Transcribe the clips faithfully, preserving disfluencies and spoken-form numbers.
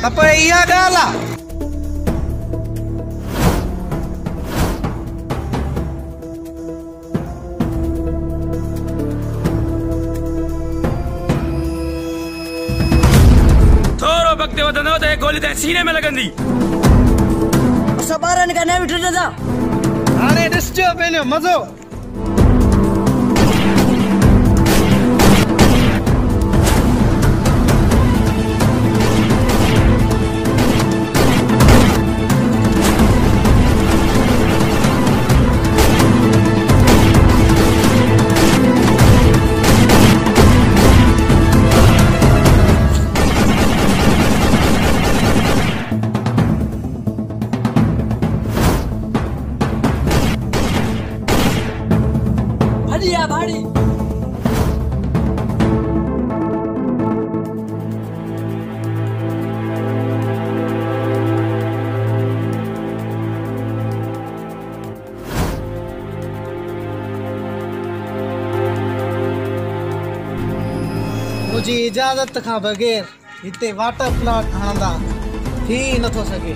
अब इहा ॻाल्हि आहे। थोरो वक़्तु वधंदो त गोली त सीने में लॻंदी। असां ॿारनि खां न विठंदा। हाणे ॾिसजो पंहिंजो मज़ो। भाड़ी मुझी इजाजत खां बगैर हिते वाटर प्लॉट हणंदा थी नथो सके।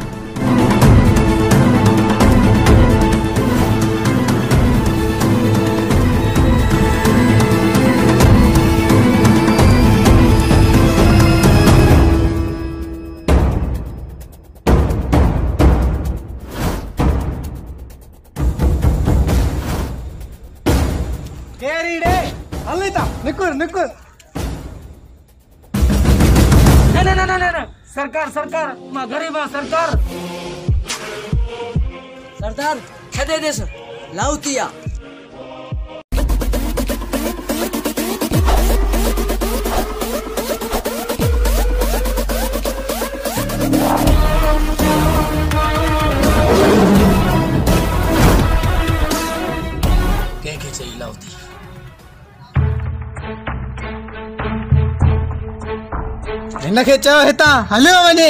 केरी डे हलिता निकुर निकुर। न न न न न सरकार सरकार मां गरीब आ सरकार। सरदार छदे देस लाउतिया। के के चई लाउती इनखे चयो हितां हलियो वञे।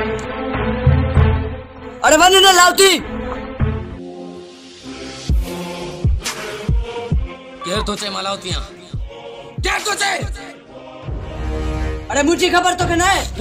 अरे वञ न लाउती। केर तो चे मालावती आ केर तो चे। अरे मुझे खबर तो के ना है।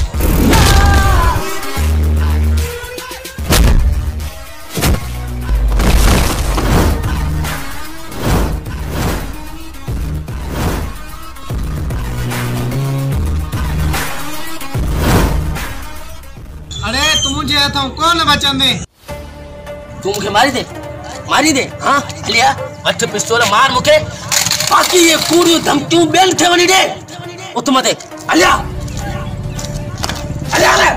अरे तू मुझे हथों कौन बचंदे। तू मुझे मारी दे मारी दे। हाँ लिया अठ पिस्तौल मार मुखे बाकी ये कूड़ियूं धमकियूं ॿियनि खे वञी ॾे। उठ मथे हलिया हलिया हलिया।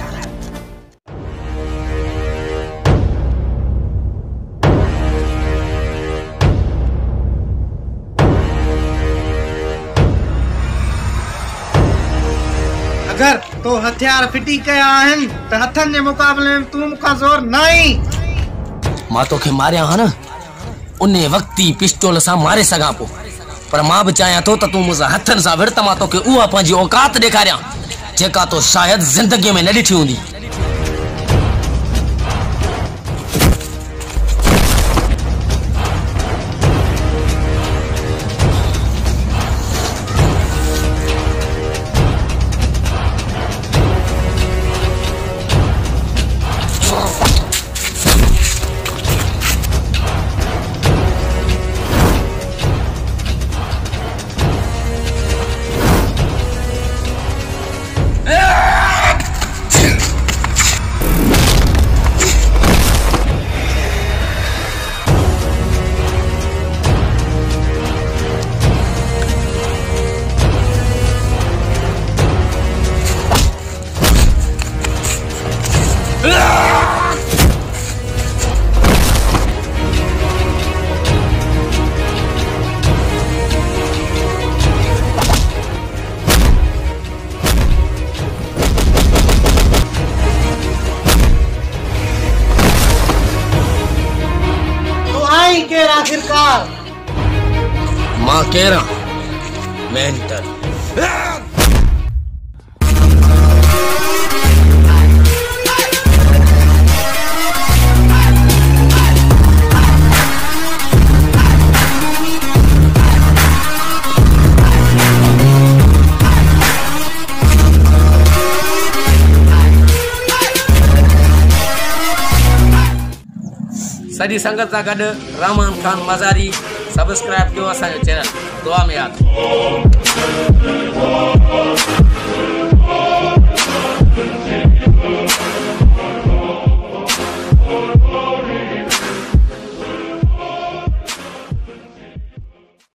अगर तो हथियार फिटी कया आहिनि त हथनि जे मुक़ाबले में तू मूंखां ज़ोर नाहीं। मां तोखे मारिया हा न उन वक्त ही पिस्तौल सां मारे सघां पोइ पर मां बि चाहियां थो त तूं मुंहिंजा हथनि सां विड़ त मां तोखे उहा पंहिंजी औकात ॾेखारियां जेका तो शायदि ज़िंदगीअ में न ॾिठी हूंदी। आखिरकार मां केरा मेंटल। सॼी संगत सां गॾु रहमान खान मज़ारी सब्सक्राइब कयो असांजो चैनल। दुआ में यादि।